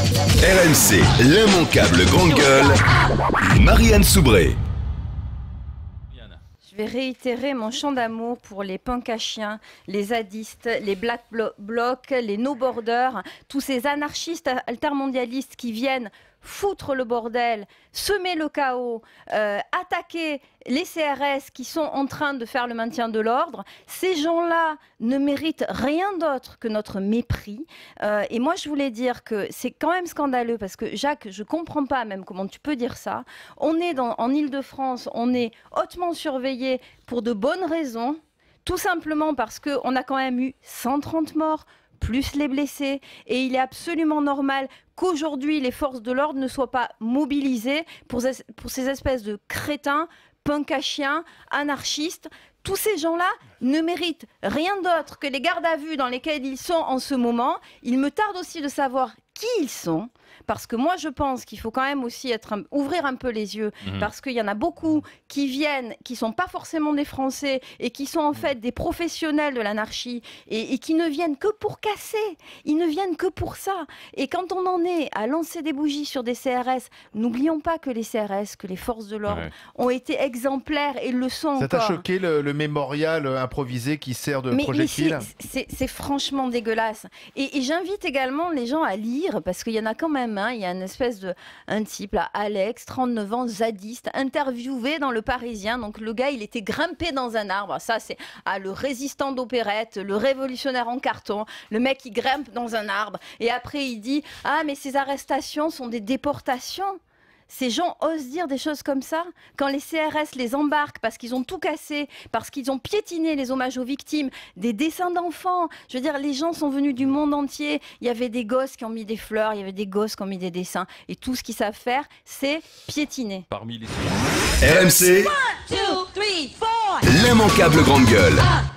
RMC, l'immanquable grande gueule, Marianne Soubré. Je vais réitérer mon chant d'amour pour les punks à chiens, les zadistes, les black blocs, les no-borders, tous ces anarchistes altermondialistes qui viennent foutre le bordel, semer le chaos, attaquer les CRS qui sont en train de faire le maintien de l'ordre. Ces gens-là ne méritent rien d'autre que notre mépris. Et moi, je voulais dire que c'est quand même scandaleux parce que, Jacques, je ne comprends pas même comment tu peux dire ça. On est en Île-de-France, on est hautement surveillé pour de bonnes raisons, tout simplement parce qu'on a quand même eu 130 morts, plus les blessés, et il est absolument normal qu'aujourd'hui les forces de l'ordre ne soient pas mobilisées pour ces espèces de crétins, punk à chiens, anarchistes. Tous ces gens-là ne méritent rien d'autre que les gardes à vue dans lesquels ils sont en ce moment. Il me tarde aussi de savoir qui ils sont, parce que moi je pense qu'il faut quand même aussi ouvrir un peu les yeux, parce qu'il y en a beaucoup qui viennent, qui ne sont pas forcément des Français et qui sont en fait des professionnels de l'anarchie et qui ne viennent que pour casser, ils ne viennent que pour ça. Et quand on en est à lancer des bougies sur des CRS, n'oublions pas que les CRS, que les forces de l'ordre ont été exemplaires et le sont encore. Ça t'a choqué le mémorial improvisé qui sert de projectile? C'est franchement dégueulasse. Et j'invite également les gens à lire, parce qu'il y en a quand même, il y a une espèce un type là, Alex, 39 ans, zadiste, interviewé dans Le Parisien. Donc le gars, il était grimpé dans un arbre. Ça, c'est le résistant d'opérette, le révolutionnaire en carton, le mec qui grimpe dans un arbre. Et après, il dit « Ah, mais ces arrestations sont des déportations ». Ces gens osent dire des choses comme ça quand les CRS les embarquent parce qu'ils ont tout cassé, parce qu'ils ont piétiné les hommages aux victimes, des dessins d'enfants. Je veux dire, les gens sont venus du monde entier. Il y avait des gosses qui ont mis des fleurs, il y avait des gosses qui ont mis des dessins. Et tout ce qu'ils savent faire, c'est piétiner. RMC, l'immanquable grande gueule.